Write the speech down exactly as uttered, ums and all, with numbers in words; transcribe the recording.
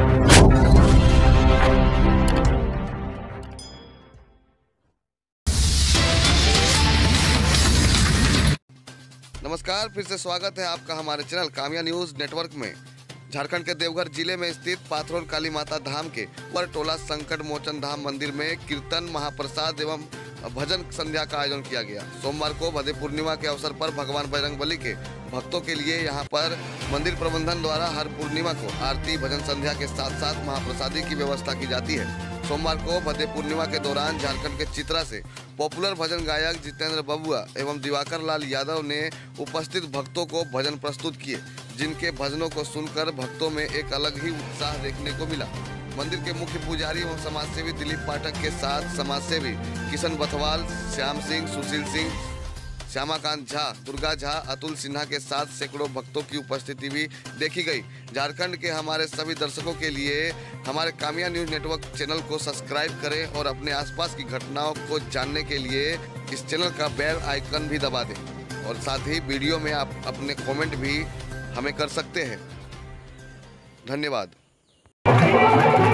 नमस्कार, फिर से स्वागत है आपका हमारे चैनल कामिया न्यूज नेटवर्क में। झारखंड के देवघर जिले में स्थित पाथरोल काली माता धाम के परटोला संकट मोचन धाम मंदिर में कीर्तन, महाप्रसाद एवं भजन संध्या का आयोजन किया गया। सोमवार को भदे पूर्णिमा के अवसर पर भगवान बजरंगबली के भक्तों के लिए यहां पर मंदिर प्रबंधन द्वारा हर पूर्णिमा को आरती, भजन संध्या के साथ साथ महाप्रसादी की व्यवस्था की जाती है। सोमवार को भदे पूर्णिमा के दौरान झारखंड के चित्रा से पॉपुलर भजन गायक जितेंद्र बबुआ एवं दिवाकर लाल यादव ने उपस्थित भक्तों को भजन प्रस्तुत किए, जिनके भजनों को सुनकर भक्तों में एक अलग ही उत्साह देखने को मिला। मंदिर के मुख्य पुजारी एवं समाजसेवी दिलीप पाठक के साथ समाजसेवी किशन बथवाल, श्याम सिंह, सुशील सिंह, श्यामाकांत झा, दुर्गा झा, अतुल सिन्हा के साथ सैकड़ों भक्तों की उपस्थिति भी देखी गई। झारखंड के हमारे सभी दर्शकों के लिए हमारे कामिया न्यूज नेटवर्क चैनल को सब्सक्राइब करें और अपने आसपास की घटनाओं को जानने के लिए इस चैनल का बेल आइकन भी दबा दें और साथ ही वीडियो में आप अपने कमेंट भी हमें कर सकते हैं। धन्यवाद।